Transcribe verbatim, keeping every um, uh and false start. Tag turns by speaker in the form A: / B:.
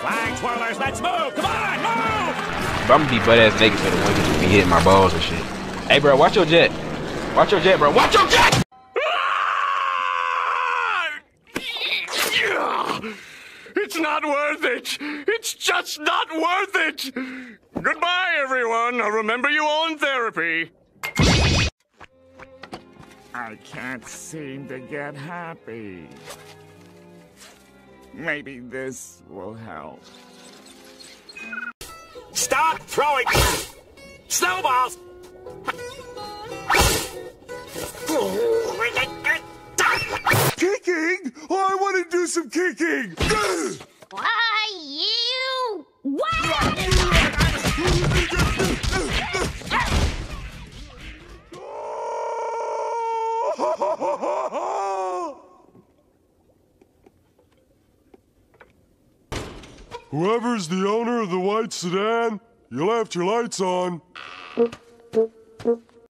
A: Flag twirlers, let's move! Come on, move!
B: But I'm gonna be butt ass naked for the one that be hitting my balls and shit. Hey, bro, watch your jet. Watch your jet, bro. Watch your jet!
A: It's not worth it. It's just not worth it. Goodbye, everyone. I'll remember you all in therapy. I can't seem to get happy. Maybe this will help. Stop throwing snowballs! Kicking? Oh, I want to do some kicking!
C: Why, you? What?
D: Whoever's the owner of the white sedan, you left your lights on.